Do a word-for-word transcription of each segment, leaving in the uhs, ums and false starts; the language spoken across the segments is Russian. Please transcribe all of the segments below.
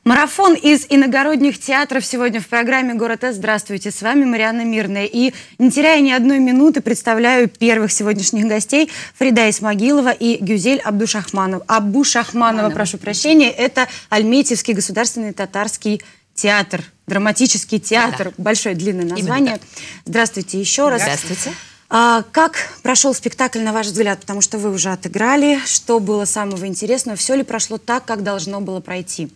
Марафон из иногородних театров сегодня в программе «Город С». Здравствуйте, с вами Марианна Мирная. И, не теряя ни одной минуты, представляю первых сегодняшних гостей: Фарида Исмагилова и Гюзель Абдушахманова. Абушахманова, прошу прощения. Это Альметьевский государственный татарский театр, драматический театр. Да. Большое длинное название. Здравствуйте еще раз. Здравствуйте. А, как прошел спектакль, на ваш взгляд? Потому что вы уже отыграли. Что было самого интересного? Все ли прошло так, как должно было пройти?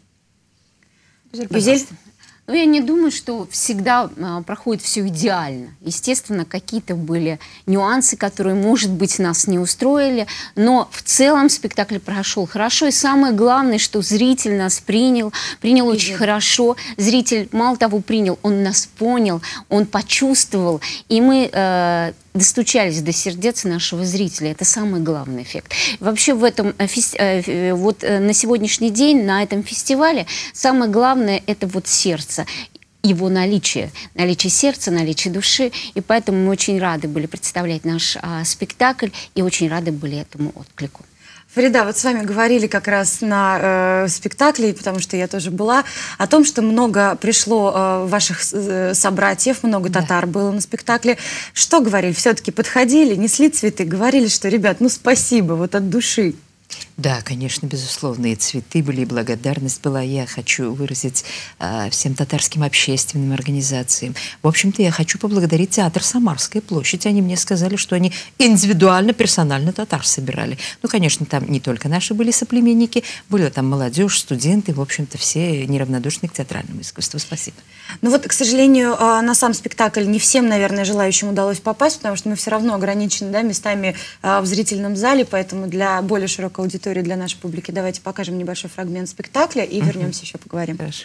Гюзель? Ну, я не думаю, что всегда а, проходит все идеально. Естественно, какие-то были нюансы, которые, может быть, нас не устроили, но в целом спектакль прошел хорошо. И самое главное, что зритель нас принял, принял и очень хорошо. Зритель, мало того, принял, он нас понял, он почувствовал. И мы э, достучались до сердец нашего зрителя. Это самый главный эффект. Вообще в этом, э, вот э, на сегодняшний день, на этом фестивале, самое главное — это вот сердце. Его наличие, наличие сердца, наличие души. И поэтому мы очень рады были представлять наш а, спектакль и очень рады были этому отклику. Фарида, вот с вами говорили как раз на э, спектакле, потому что я тоже была, о том, что много пришло э, ваших э, собратьев, много татар да. было на спектакле. Что говорили? Все-таки подходили, несли цветы, говорили, что, ребят, ну спасибо, вот от души. Да, конечно, безусловно, и цветы были, и благодарность была. Я хочу выразить э, всем татарским общественным организациям. В общем-то, я хочу поблагодарить театр «Самарская площадь». Они мне сказали, что они индивидуально, персонально татар собирали. Ну, конечно, там не только наши были соплеменники, были там молодежь, студенты, в общем-то, все неравнодушны к театральному искусству. Спасибо. Ну вот, к сожалению, на сам спектакль не всем, наверное, желающим удалось попасть, потому что мы все равно ограничены, да, местами в зрительном зале, поэтому для более широкой аудитории, для нашей публики, давайте покажем небольшой фрагмент спектакля и вернемся, еще поговорим. Хорошо.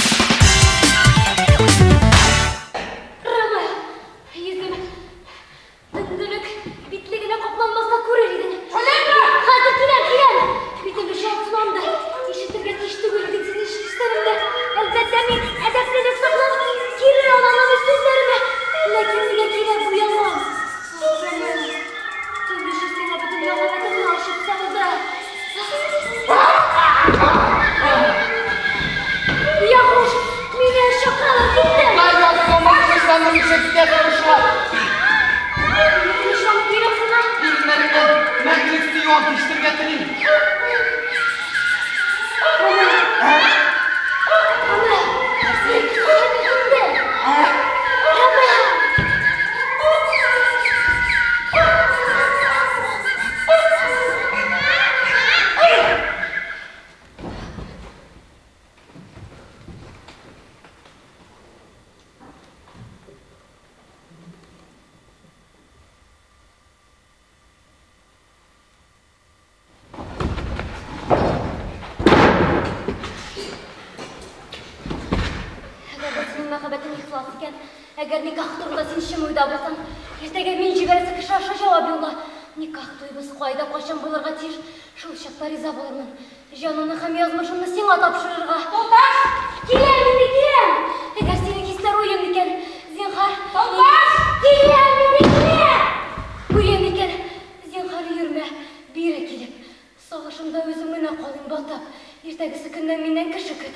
Eğer nikah turunda sen işim uyda bulsan, ertege men jiberisi kışarşa cevap yolla. Nikah duygusu koydap kaçan bulurga tiyir, şol şakta riza bulurman. Janını hem yazmışımını sen atap şırırga. Toltaş! Kilem indi kilem! Eğer senin hisler uyum diken, zinhar... Toltaş! Kilem indi kilem! Uyum diken, zinhar yürüme, bir ekilip. Sağışımda özümüne kolum batap, ertegisi günden menden kışı küt.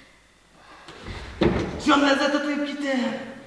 Can lezzeti tuyup gitti.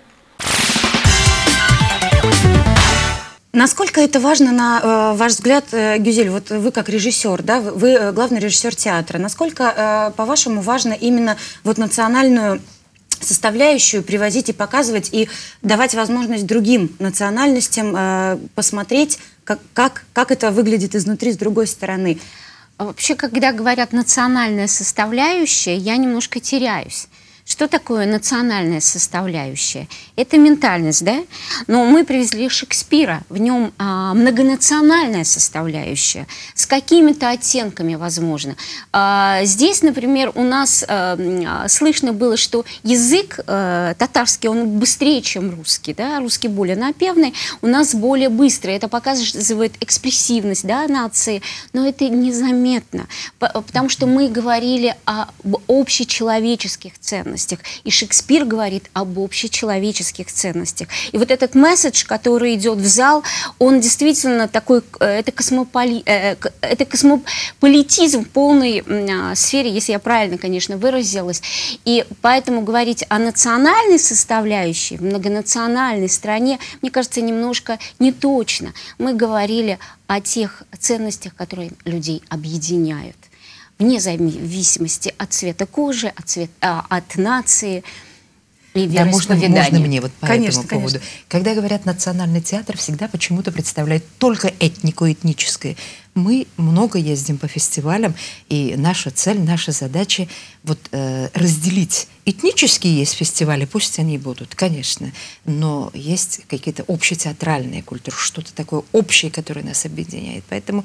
Насколько это важно, на э, ваш взгляд, э, Гюзель, вот вы как режиссер, да, вы э, главный режиссер театра, насколько, э, по-вашему, важно именно вот национальную составляющую привозить и показывать, и давать возможность другим национальностям э, посмотреть, как, как, как это выглядит изнутри, с другой стороны? Вообще, когда говорят «национальная составляющая», я немножко теряюсь. Что такое национальная составляющая? Это ментальность, да? Но мы привезли Шекспира, в нем а, многонациональная составляющая, с какими-то оттенками, возможно. А, здесь, например, у нас а, слышно было, что язык а, татарский, он быстрее, чем русский, да? Русский более напевный, у нас более быстрый. Это показывает экспрессивность, да, нации, но это незаметно, потому что мы говорили об общечеловеческих ценностях. ценностях. И Шекспир говорит об общечеловеческих ценностях. И вот этот месседж, который идет в зал, он действительно такой, это, космополи, это космополитизм в полной сфере, если я правильно, конечно, выразилась. И поэтому говорить о национальной составляющей в многонациональной стране, мне кажется, немножко не точно. Мы говорили о тех ценностях, которые людей объединяют, вне зависимости от цвета кожи, от, цвет, а, от нации и вероисповедания. Да, можно, можно мне вот по конечно, этому поводу. Конечно. Когда говорят национальный театр, всегда почему-то представляют только этнико-этническое. Мы много ездим по фестивалям, и наша цель, наша задача вот, э, разделить. Этнические есть фестивали, пусть они будут, конечно, но есть какие-то общетеатральные культуры, что-то такое общее, которое нас объединяет. Поэтому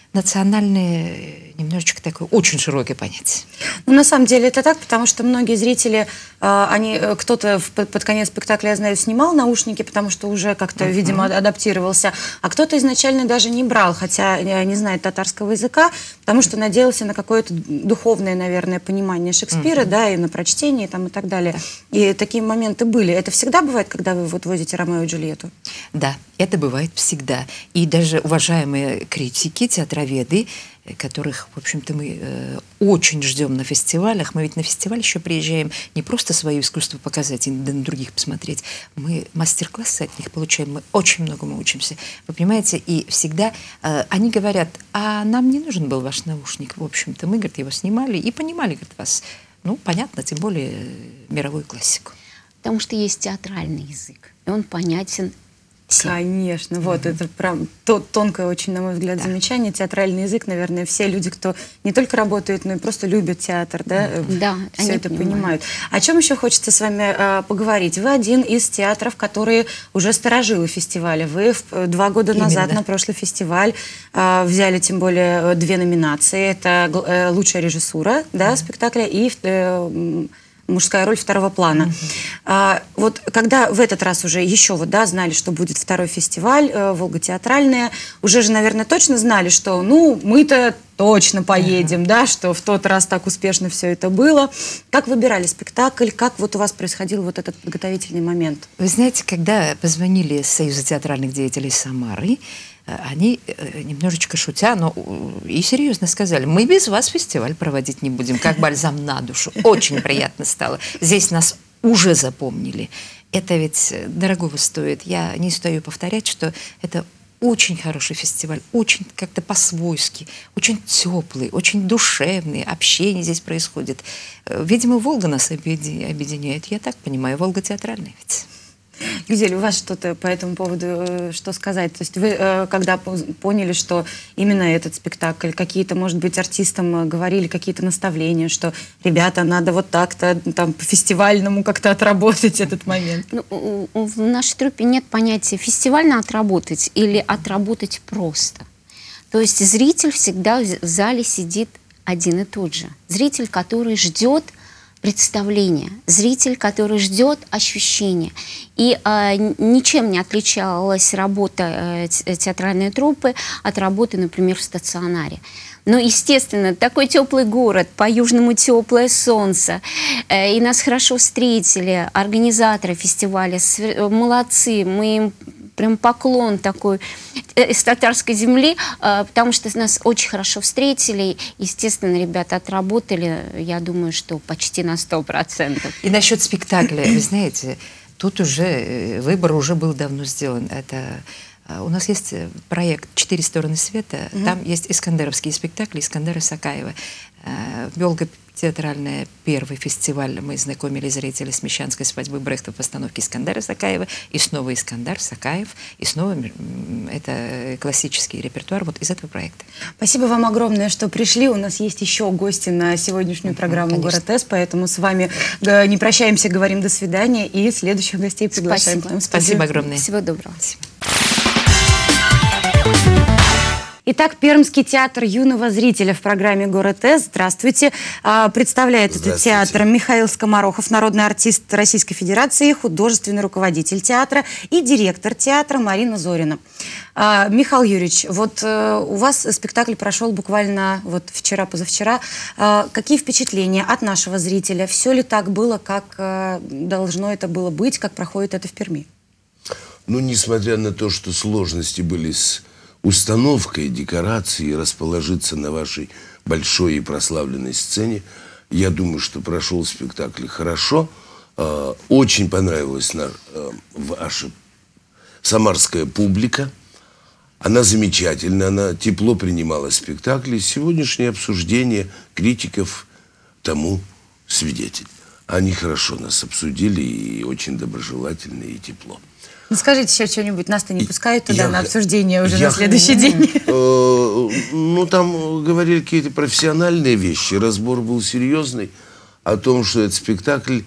национальные немножечко такое очень широкое понятие. Ну, на самом деле это так, потому что многие зрители, э, они, кто-то под, под конец спектакля, я знаю, снимал наушники, потому что уже как-то, uh-huh. видимо, адаптировался, а кто-то изначально даже не брал, хотя не знает татарского языка, потому что надеялся на какое-то духовное, наверное, понимание Шекспира, uh-huh. да, и на прочтение там, и так далее. И такие моменты были. Это всегда бывает, когда вы вот возите Ромео и Джульетту? Да, это бывает всегда. И даже уважаемые критики, театроведы, которых, в общем-то, мы э, очень ждем на фестивалях. Мы ведь на фестиваль еще приезжаем не просто свое искусство показать и на других посмотреть. Мы мастер-классы от них получаем, мы очень многому учимся. Вы понимаете, и всегда э, они говорят, а нам не нужен был ваш наушник. В общем-то, мы, говорит, его снимали и понимали, говорит, вас. Ну, понятно, тем более э, мировую классику. Потому что есть театральный язык, и он понятен всем. Конечно, вот mm-hmm. это прям то, тонкое очень, на мой взгляд, да. замечание. Театральный язык, наверное, все люди, кто не только работает, но и просто любят театр, да, mm-hmm. да, все это понимают. понимают. О чем еще хочется с вами э, поговорить? Вы один из театров, которые уже старожилы фестиваля. Вы в, два года Именно. назад на прошлый фестиваль э, взяли тем более две номинации. Это э, лучшая режиссура, да, mm-hmm. спектакля и э, мужская роль второго плана. Uh-huh. а, вот когда в этот раз уже еще вот, да, знали, что будет второй фестиваль, э, Волга театральная, уже же, наверное, точно знали, что, ну, мы-то точно поедем, uh-huh. да, что в тот раз так успешно все это было. Как выбирали спектакль, как вот у вас происходил вот этот подготовительный момент? Вы знаете, когда позвонили с Союза театральных деятелей Самары, они немножечко шутя, но и серьезно сказали, мы без вас фестиваль проводить не будем, как бальзам на душу. Очень приятно стало. Здесь нас уже запомнили. Это ведь дорогого стоит. Я не стою повторять, что это очень хороший фестиваль, очень как-то по-свойски, очень теплый, очень душевный, общение здесь происходит. Видимо, Волга нас объединяет, я так понимаю, Волга театральная ведь. Гюзель, у вас что-то по этому поводу э, что сказать? То есть вы, э, когда поняли, что именно этот спектакль, какие-то, может быть, артистам э, говорили какие-то наставления, что, ребята, надо вот так-то, там, по-фестивальному как-то отработать этот момент? Ну, в нашей труппе нет понятия фестивально отработать или отработать просто. То есть зритель всегда в зале сидит один и тот же. Зритель, который ждет представление, зритель, который ждет ощущения. И э, ничем не отличалась работа э, театральной труппы от работы, например, в стационаре. Но, естественно, такой теплый город, по-южному теплое солнце, э, и нас хорошо встретили организаторы фестиваля, молодцы, мы им прям поклон такой с татарской земли, потому что нас очень хорошо встретили. Естественно, ребята отработали, я думаю, что почти на сто процентов. И насчет спектакля, вы знаете, тут уже выбор уже был давно сделан. Это у нас есть проект «Четыре стороны света». Mm-hmm. Там есть искандеровские спектакли Искандера Сакаева. Волга театральная, первый фестиваль, мы знакомили зрителей с «Мещанской свадьбы» Брехта в постановке Искандера Сакаева, и снова Искандер Сакаев, и снова это классический репертуар вот из этого проекта. Спасибо вам огромное, что пришли. У нас есть еще гости на сегодняшнюю программу ну, «Город С», поэтому с вами не прощаемся, говорим до свидания, и следующих гостей приглашаем. Спасибо, Спасибо огромное. Всего доброго. Спасибо. Итак, Пермский театр юного зрителя в программе «Город С». Здравствуйте. А, представляет этот театр Михаил Скоморохов, народный артист Российской Федерации, художественный руководитель театра и директор театра Марина Зорина. А, Михаил Юрьевич, вот а, у вас спектакль прошел буквально вот вчера-позавчера. А, какие впечатления от нашего зрителя? Все ли так было, как а, должно это было быть, как проходит это в Перми? Ну, несмотря на то, что сложности были с установкой, декорацией, расположиться на вашей большой и прославленной сцене, я думаю, что прошел спектакль хорошо. Очень понравилась ваша самарская публика. Она замечательна, она тепло принимала спектакли. Сегодняшнее обсуждение критиков тому свидетель. Они хорошо нас обсудили и очень доброжелательно и тепло. Ну, скажите еще что-нибудь, нас-то не пускают туда я, на обсуждение уже я, на следующий день. Э, ну, там говорили какие-то профессиональные вещи, разбор был серьезный о том, что этот спектакль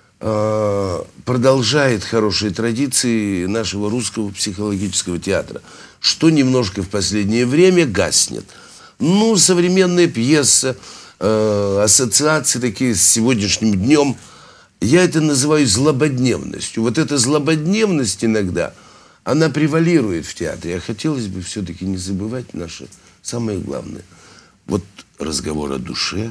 э, продолжает хорошие традиции нашего русского психологического театра, что немножко в последнее время гаснет. Ну, современная пьеса, э, ассоциации такие с сегодняшним днем. Я это называю злободневностью. Вот эта злободневность иногда, она превалирует в театре. А хотелось бы все-таки не забывать наше самое главное. Вот разговор о душе,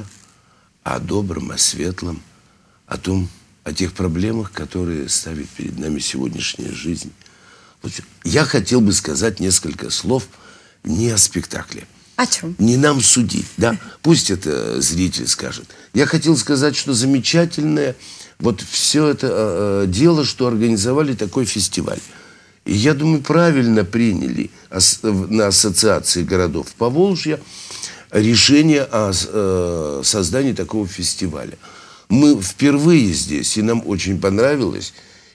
о добром, о светлом, о том, о тех проблемах, которые ставит перед нами сегодняшняя жизнь. Вот я хотел бы сказать несколько слов не о спектакле. О чем? Не нам судить, да? Пусть это зритель скажет. Я хотел сказать, что замечательное вот все это э, дело, что организовали такой фестиваль. И я думаю, правильно приняли ас на Ассоциации городов Поволжья решение о э, создании такого фестиваля. Мы впервые здесь, и нам очень понравилось.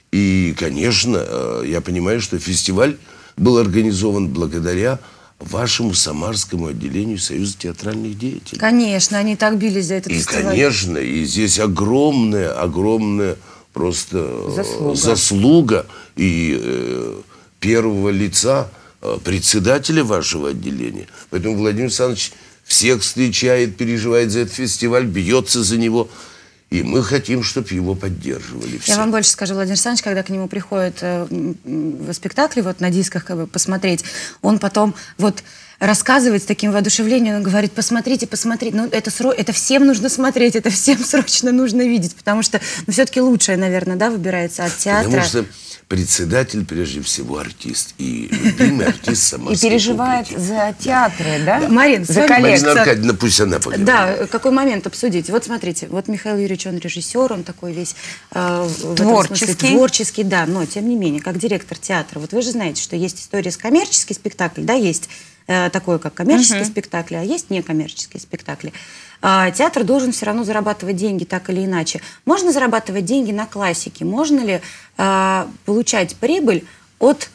И, конечно, э, я понимаю, что фестиваль был организован благодаря вашему самарскому отделению Союза театральных деятелей. Конечно, они так бились за этот и, фестиваль. конечно, и здесь огромная, огромная просто заслуга, заслуга и э, первого лица, э, председателя вашего отделения. Поэтому Владимир Александрович всех встречает, переживает за этот фестиваль, бьется за него. И мы хотим, чтобы его поддерживали все. Я вам больше скажу, Владимир Александрович, когда к нему приходят э, в спектакли, вот на дисках как бы, посмотреть, он потом вот рассказывает с таким воодушевлением, он говорит, посмотрите, посмотрите, ну это, сро... это всем нужно смотреть, это всем срочно нужно видеть, потому что ну, все-таки лучшее, наверное, да, выбирается от театра. Потому что председатель, прежде всего, артист. И любимый артист самарской И переживает публики. за театры, да? Да. Марин, за коллег. Марина Аркадьевна, пусть она поговорит. Да, какой момент обсудить? Вот смотрите, вот Михаил Юрьевич, он режиссер, он такой весь э, в творческий. Смысле, творческий, да, но тем не менее, как директор театра, вот вы же знаете, что есть история с коммерческий спектакль, да, есть э, такое, как коммерческие uh-huh. спектакли, а есть некоммерческие спектакли. Э, театр должен все равно зарабатывать деньги так или иначе. Можно зарабатывать деньги на классике? Можно ли э, получать прибыль от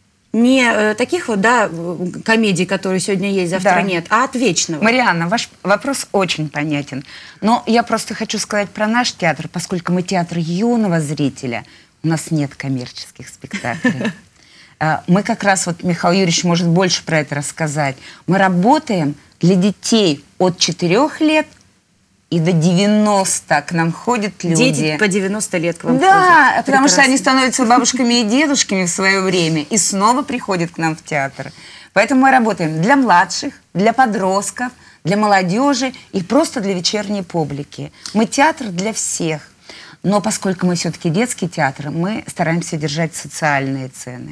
не э, таких вот, да, комедий, которые сегодня есть, завтра Да. нет, а от вечного? Марианна, ваш вопрос очень понятен. Но я просто хочу сказать про наш театр, поскольку мы театр юного зрителя, у нас нет коммерческих спектаклей. А, Мы как раз, вот Михаил Юрьевич может больше про это рассказать, мы работаем для детей от четырёх лет и до девяноста к нам ходят люди. Дети по девяносто лет к вам Да, ходят. потому что Прекрасно. они становятся бабушками и дедушками в свое время и снова приходят к нам в театр. Поэтому мы работаем для младших, для подростков, для молодежи и просто для вечерней публики. Мы театр для всех. Но поскольку мы все-таки детский театр, мы стараемся держать социальные цены.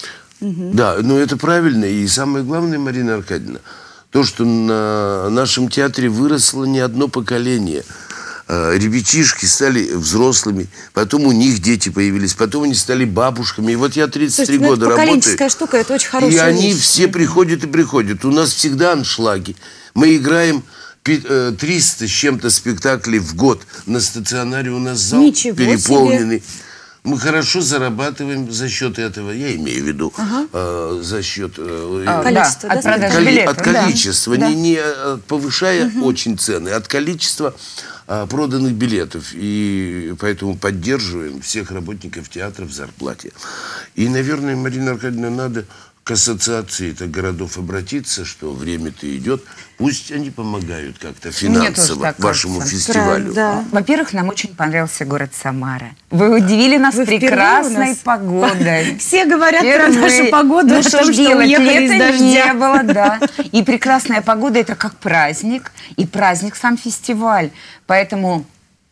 Да, но это правильно. И самое главное, Марина Аркадьевна, то, что на нашем театре выросло не одно поколение. Э, Ребятишки стали взрослыми, потом у них дети появились, потом они стали бабушками. И вот я тридцать три Слушайте, ну, года это работаю. поколенческая штука, это очень хорошая И они вещь. все приходят и приходят. У нас всегда аншлаги. Мы играем пи- э, триста с чем-то спектаклей в год. На стационаре у нас зал Ничего переполненный. себе. Мы хорошо зарабатываем за счет этого. Я имею в виду Ага. э, за счет э, А, Количество, да, да, от продажи коли- билетов. от да. количества, Да. не, не э, повышая очень цены, от количества а, проданных билетов. И поэтому поддерживаем всех работников театра в зарплате. И, наверное, Марина Аркадьевна, надо к ассоциации это городов обратиться, что время-то идет. Пусть они помогают как-то финансово вашему фестивалю. Да. Во-первых, нам очень понравился город Самара. Вы удивили нас Вы прекрасной нас... погодой. Все говорят Впервые. про нашу погоду, Ну о что том, ж что делать, уехали из лета дождя. не было, да. И прекрасная погода — это как праздник, и праздник сам фестиваль. Поэтому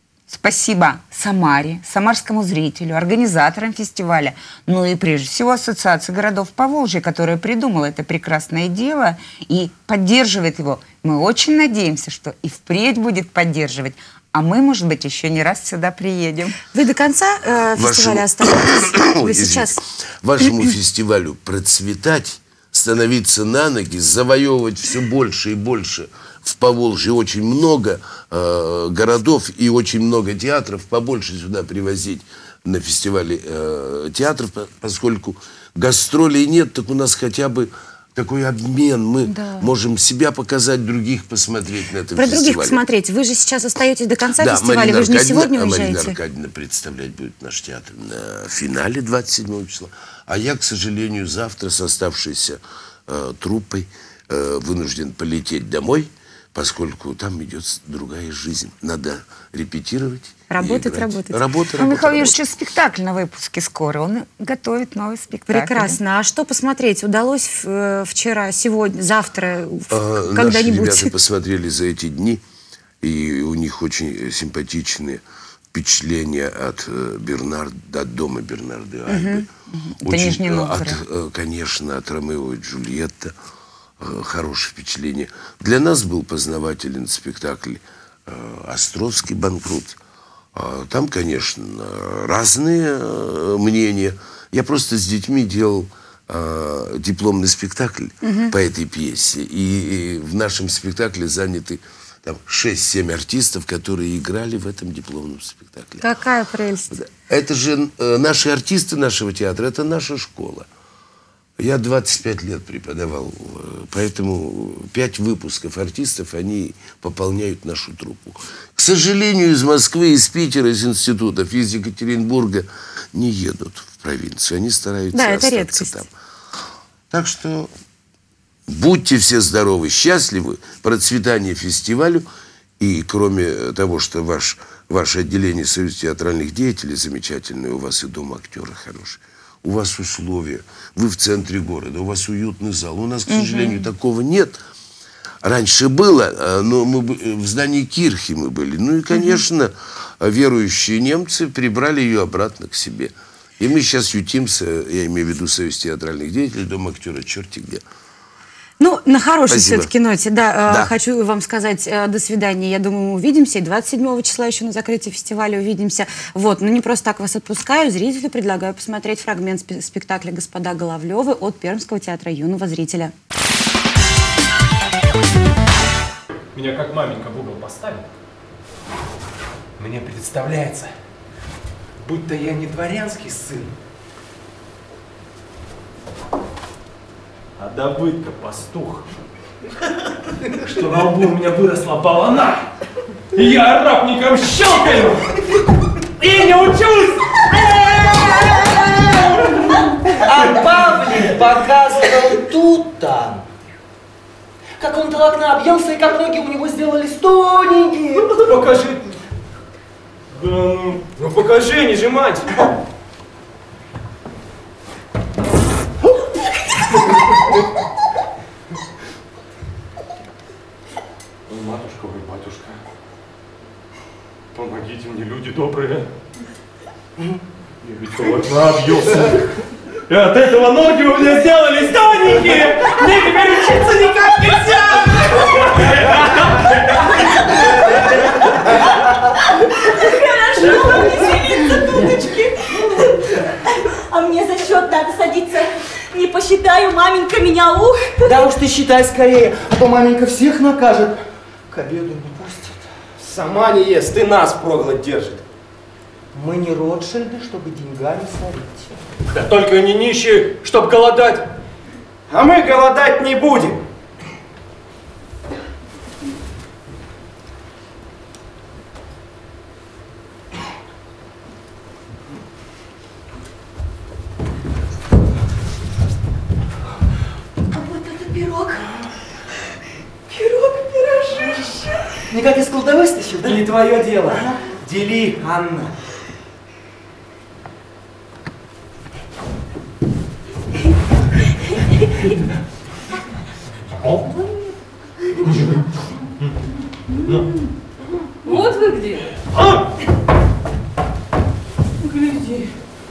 спасибо Самаре, самарскому зрителю, организаторам фестиваля, ну и прежде всего Ассоциации городов Поволжья, которая придумала это прекрасное дело и поддерживает его. Мы очень надеемся, что и впредь будет поддерживать. А мы, может быть, еще не раз сюда приедем. Вы до конца э, фестиваля остаетесь? Вы сейчас... Вашему фестивалю процветать, становиться на ноги, завоевывать все больше и больше. В Поволжье очень много э, городов и очень много театров. Побольше сюда привозить на фестивале э, театров, поскольку гастролей нет, так у нас хотя бы такой обмен. Мы да. можем себя показать, других посмотреть на этом Про фестивале. других посмотреть. Вы же сейчас остаетесь до конца да, фестиваля, Марина вы же не Аркадьевна, сегодня уезжаете. Марина Аркадьевна представлять будет наш театр на финале двадцать седьмого числа. А я, к сожалению, завтра с оставшейся э, труппой э, вынужден полететь домой, поскольку там идет другая жизнь. Надо репетировать. Работать, работать. Работа, Ну, Михаил работа. Юрьевич, спектакль на выпуске скоро. Он готовит новый спектакль. Прекрасно. А что посмотреть? Удалось э, вчера, сегодня, завтра, а, когда-нибудь? Наши ребята посмотрели за эти дни, и у них очень симпатичные впечатления от э, Бернарда, от дома Бернарды Альбы. Угу. Это Нижний Новгород. От, э, конечно, от Ромео и Джульетта. Хорошее впечатление. Для нас был познавателен спектакль «Островский банкрот». Там, конечно, разные мнения. Я просто с детьми делал дипломный спектакль угу. по этой пьесе. И в нашем спектакле заняты там шесть-семь артистов, которые играли в этом дипломном спектакле. Какая прелесть. Это же наши артисты нашего театра, это наша школа. Я двадцать пять лет преподавал, поэтому пять выпусков артистов, они пополняют нашу труппу. К сожалению, из Москвы, из Питера, из институтов, из Екатеринбурга не едут в провинцию. Они стараются да, это остаться редкость. там. Так что будьте все здоровы, счастливы, процветания фестивалю. И кроме того, что ваш, ваше отделение Союза театральных деятелей замечательное, у вас и дом актера хороший. У вас условия, вы в центре города, у вас уютный зал. У нас, к сожалению, угу. такого нет. Раньше было, но мы в здании Кирхи мы были. Ну и, конечно, угу. верующие немцы прибрали ее обратно к себе. И мы сейчас ютимся, я имею в виду Союз театральных деятелей, дом актера, черти где. Ну, на хорошей Спасибо. все-таки ноте, да, да. Э, хочу вам сказать э, до свидания. Я думаю, мы увидимся. И двадцать седьмого числа еще на закрытии фестиваля увидимся. Вот, но не просто так вас отпускаю. Зрителю предлагаю посмотреть фрагмент спе спектакля «Господа Головлевы» от Пермского театра юного зрителя. Меня как маменька в угол поставит. Мне представляется, будто я не дворянский сын, а Давыдка пастух, что на лбу у меня выросла балана, и я арабником щелкаю, и не учусь! А Павлик показывал тут-то, как он до окна объелся, и как ноги у него сделались тоненькие. Покажи. Да ну, ну покажи, не жемать. Матушка вы, батюшка, помогите мне, люди добрые. Я ведь до окна объелся. И от этого ноги у меня сделались тоненькие. Мне теперь учиться никак нельзя. Хорошо, вам веселиться, дудочки. А мне за счет надо садиться. Не посчитаю, маменька меня ух. Да уж ты считай скорее, а то маменька всех накажет. К обеду не пустит. Сама не ест, ты нас впроголодь держит. Мы не Ротшильды, чтобы деньгами сорить. Да только не нищие, чтоб голодать. А мы голодать не будем. никак из кладовой стащил? Да не твое дело. Ага. Дели, Анна. Вот вы где. Гляди.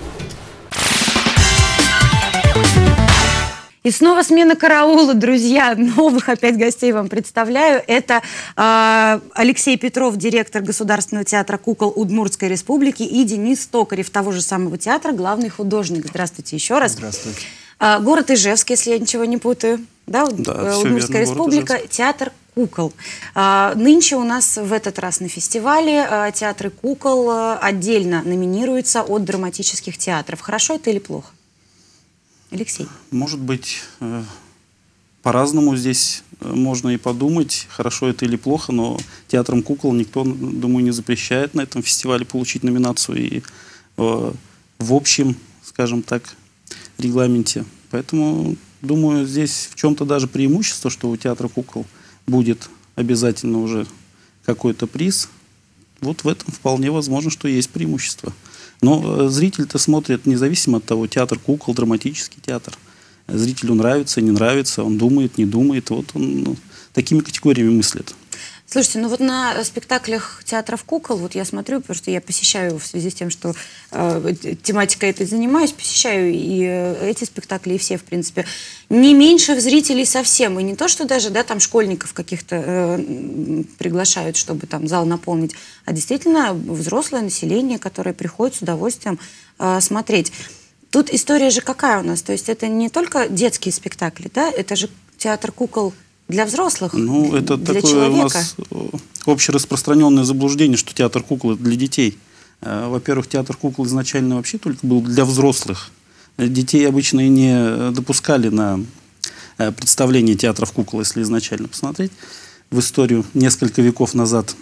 И снова смена караула, друзья. Новых опять гостей вам представляю. Это э, Алексей Петров, директор Государственного театра кукол Удмуртской республики, и Денис Токарев, того же самого театра, главный художник. Здравствуйте еще раз. Здравствуйте. Э, город Ижевск, если я ничего не путаю. Да, да, Удмуртская верно, республика, театр кукол. Э, нынче у нас в этот раз на фестивале э, театры кукол э, отдельно номинируются от драматических театров. Хорошо это или плохо? Алексей. Может быть, э, по-разному здесь можно и подумать, хорошо это или плохо, но театрам кукол никто, думаю, не запрещает на этом фестивале получить номинацию и э, в общем, скажем так, регламенте. Поэтому, думаю, здесь в чем-то даже преимущество, что у театра кукол будет обязательно уже какой-то приз. Вот в этом вполне возможно, что есть преимущество. Но зритель-то смотрит независимо от того, театр кукол, драматический театр. Зрителю нравится, не нравится, он думает, не думает. Вот он ну, такими категориями мыслит. Слушайте, ну вот на спектаклях театров кукол, вот я смотрю, потому что я посещаю в связи с тем, что э, тематикой этой занимаюсь, посещаю и э, эти спектакли, и все, в принципе, не меньше зрителей совсем. И не то, что даже, да, там школьников каких-то э, приглашают, чтобы там зал наполнить, а действительно взрослое население, которое приходит с удовольствием э, смотреть. Тут история же какая у нас? То есть это не только детские спектакли, да, это же театр кукол для взрослых, ну, это для такое человека. У нас общераспространенное заблуждение, что театр кукол для детей. Во-первых, театр кукол изначально вообще только был для взрослых. Детей обычно и не допускали на представление театров кукол, если изначально посмотреть в историю несколько веков назад.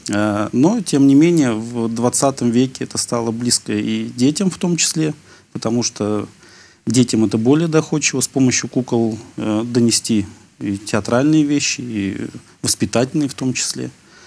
Но, тем не менее, в двадцатом веке это стало близко и детям в том числе, потому что детям это более доходчиво с помощью кукол донести и театральные вещи, и воспитательные в том числе.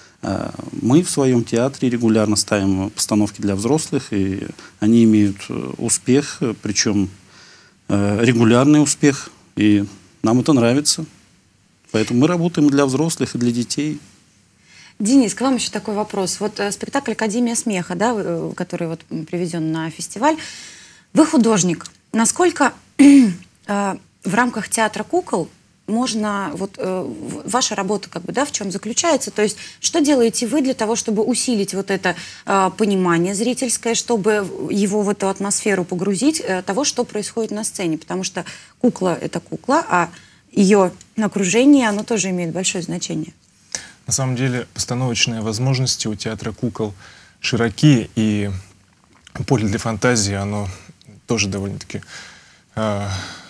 Мы в своем театре регулярно ставим постановки для взрослых, и они имеют успех, причем регулярный успех, и нам это нравится. Поэтому мы работаем для взрослых и для детей. Денис, к вам еще такой вопрос. Вот э, спектакль «Академия смеха», да, э, который вот привезен на фестиваль. Вы художник. Насколько э, в рамках театра кукол можно, вот э, ваша работа как бы, да, в чем заключается? То есть что делаете вы для того, чтобы усилить вот это э, понимание зрительское, чтобы его в эту атмосферу погрузить э, того, что происходит на сцене? Потому что кукла — это кукла, а ее окружение, оно тоже имеет большое значение. На самом деле постановочные возможности у театра кукол широки, и поле для фантазии, оно тоже довольно-таки э,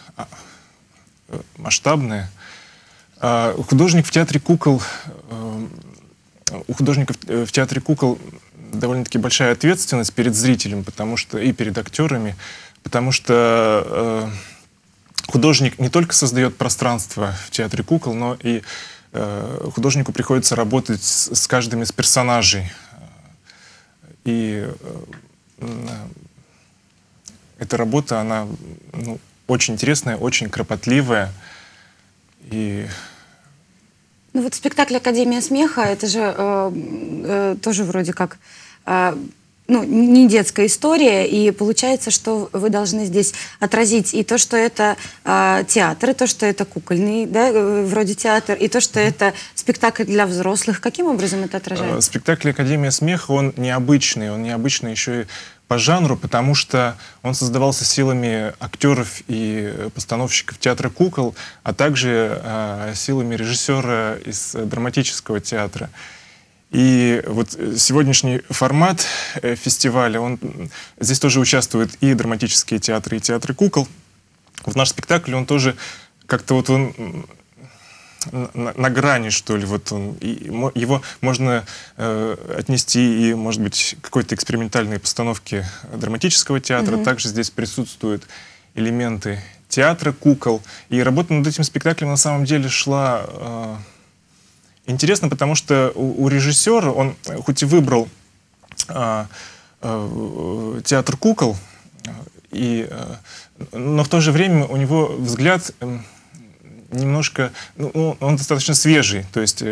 масштабное. А художник в театре кукол, э, у художников в театре кукол довольно-таки большая ответственность перед зрителем, потому что и перед актерами, потому что э, художник не только создает пространство в театре кукол, но и э, художнику приходится работать с, с каждым из персонажей. И э, эта работа, она ну, очень интересная, очень кропотливая. И... Ну вот спектакль «Академия смеха» — это же э, э, тоже вроде как э, ну, не детская история, и получается, что вы должны здесь отразить и то, что это э, театр, и то, что это кукольный, да, вроде театр, и то, что это спектакль для взрослых. Каким образом это отражается? Спектакль «Академия смеха», он необычный, он необычный еще и по жанру, потому что он создавался силами актеров и постановщиков театра кукол, а также э, силами режиссера из драматического театра. И вот сегодняшний формат э, фестиваля, он, здесь тоже участвуют и драматические театры, и театры кукол. Вот наш спектакль, он тоже как-то вот он на, на грани, что ли, вот он, и его можно э, отнести и, может быть, к какой-то экспериментальной постановке драматического театра. Mm-hmm. Также здесь присутствуют элементы театра кукол. И работа над этим спектаклем на самом деле шла э, Интересно, потому что у, у режиссера, он хоть и выбрал а, а, театр кукол, и, а, но в то же время у него взгляд немножко, ну, он достаточно свежий, то есть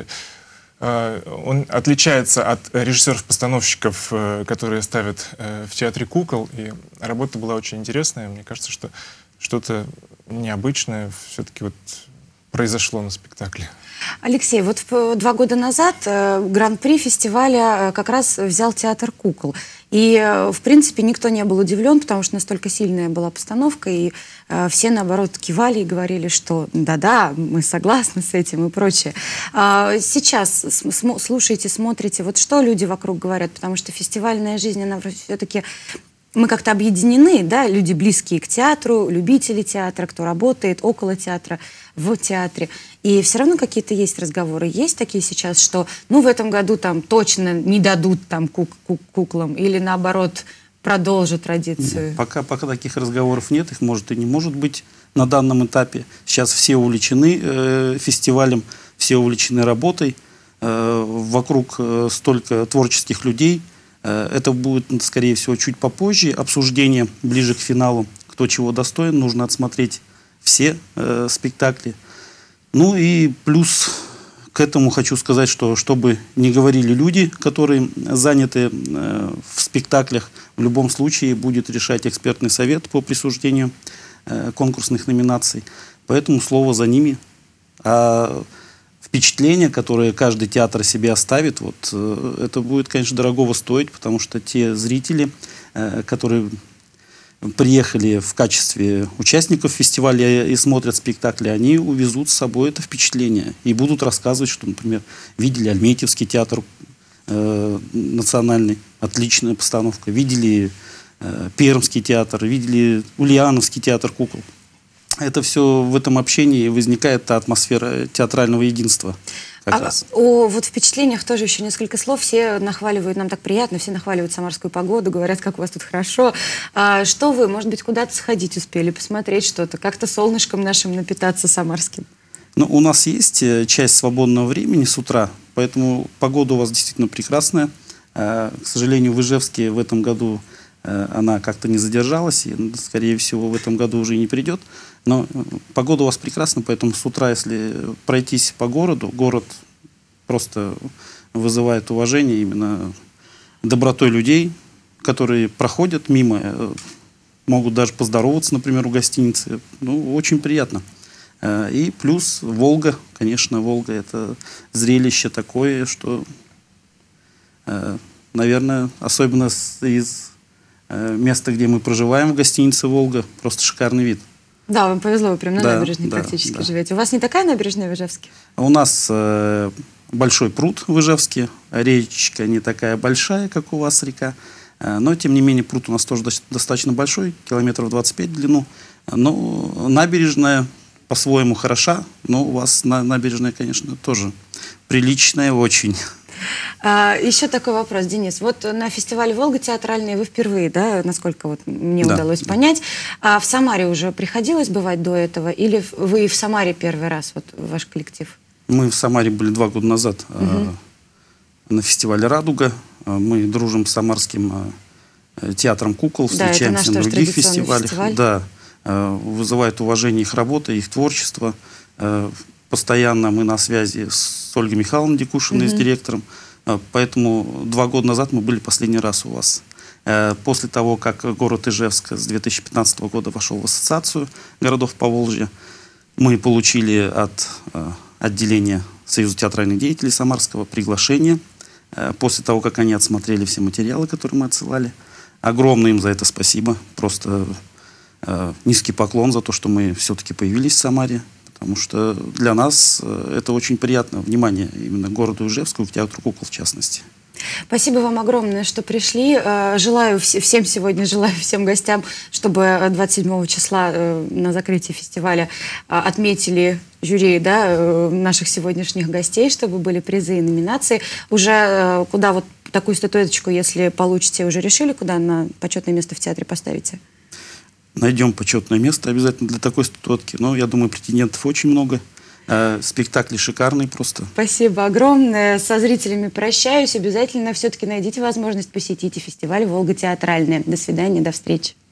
а, он отличается от режиссеров-постановщиков, которые ставят а, в театре кукол, и работа была очень интересная. Мне кажется, что что-то необычное все-таки вот произошло на спектакле. Алексей, вот в, два года назад э, гран-при фестиваля э, как раз взял театр кукол. И, э, в принципе, никто не был удивлен, потому что настолько сильная была постановка, и э, все, наоборот, кивали и говорили, что да-да, мы согласны с этим и прочее. А сейчас см слушаете, смотрите, вот что люди вокруг говорят, потому что фестивальная жизнь, она все-таки... Мы как-то объединены, да, люди близкие к театру, любители театра, кто работает около театра, в театре. И все равно какие-то есть разговоры. Есть такие сейчас, что ну в этом году там точно не дадут там кук кук куклам или наоборот продолжат традицию? Нет, пока, пока таких разговоров нет, их может и не может быть на данном этапе. Сейчас все увлечены э, фестивалем, все увлечены работой. Э, вокруг э, столько творческих людей. Это будет, скорее всего, чуть попозже. Обсуждение ближе к финалу, кто чего достоин. Нужно отсмотреть все э, спектакли. Ну и плюс к этому хочу сказать, что чтобы не говорили люди, которые заняты э, в спектаклях, в любом случае будет решать экспертный совет по присуждению э, конкурсных номинаций. Поэтому слово за ними. А впечатление, которое каждый театр себе оставит, вот, э, это будет, конечно, дорогого стоить, потому что те зрители, э, которые приехали в качестве участников фестиваля и смотрят спектакли, они увезут с собой это впечатление и будут рассказывать, что, например, видели Альметьевский театр э, национальный, отличная постановка, видели э, Пермский театр, видели Ульяновский театр кукол. Это все в этом общении возникает та атмосфера театрального единства. Как а, раз. О вот впечатлениях тоже еще несколько слов. Все нахваливают, нам так приятно, все нахваливают самарскую погоду, говорят, как у вас тут хорошо. А, что вы, может быть, куда-то сходить успели, посмотреть что-то, как-то солнышком нашим напитаться самарским? Ну, у нас есть часть свободного времени с утра, поэтому погода у вас действительно прекрасная. А, к сожалению, в Ижевске в этом году а, она как-то не задержалась, и, скорее всего, в этом году уже и не придет. Но погода у вас прекрасна, поэтому с утра, если пройтись по городу, город просто вызывает уважение именно добротой людей, которые проходят мимо, могут даже поздороваться, например, у гостиницы. Ну, очень приятно. И плюс Волга, конечно, Волга — это зрелище такое, что, наверное, особенно из места, где мы проживаем, в гостинице «Волга», просто шикарный вид. Да, вам повезло, вы прям на да, набережной да, практически да. живете. У вас не такая набережная в Ижевске? У нас э, большой пруд в Ижевске, речка не такая большая, как у вас река, э, но тем не менее пруд у нас тоже достаточно большой, километров двадцать пять в длину. Но набережная по-своему хороша, но у вас на, набережная, конечно, тоже приличная очень. А, еще такой вопрос, Денис. Вот на фестивале «Волга» театральный вы впервые, да, насколько вот мне да. удалось понять. А в Самаре уже приходилось бывать до этого? Или вы в Самаре первый раз, вот ваш коллектив? Мы в Самаре были два года назад угу. э, на фестивале «Радуга». Мы дружим с самарским э, театром кукол, да, встречаемся на других фестивалях. Фестиваль. Да, э, вызывает уважение их работа, их творчество. Э, Постоянно мы на связи с Ольгой Михайловной Дикушиной, mm-hmm. с директором. Поэтому два года назад мы были последний раз у вас. После того, как город Ижевск с две тысячи пятнадцатого года вошел в ассоциацию городов Поволжья, мы получили от отделения Союза театральных деятелей Самарского приглашение. После того, как они отсмотрели все материалы, которые мы отсылали. Огромное им за это спасибо. Просто низкий поклон за то, что мы все-таки появились в Самаре. Потому что для нас это очень приятно, внимание именно городу Ижевску, к театру кукол в частности. Спасибо вам огромное, что пришли. Желаю всем сегодня, желаю всем гостям, чтобы двадцать седьмого числа на закрытии фестиваля отметили жюри, да, наших сегодняшних гостей, чтобы были призы и номинации. Уже куда вот такую статуэточку, если получите, уже решили, куда на почетное место в театре поставите? Найдем почетное место обязательно для такой статуэтки. Но я думаю, претендентов очень много. Э, спектакль шикарный просто. Спасибо огромное. Со зрителями прощаюсь. Обязательно все-таки найдите возможность посетить фестиваль «Волга театральная». До свидания, до встречи.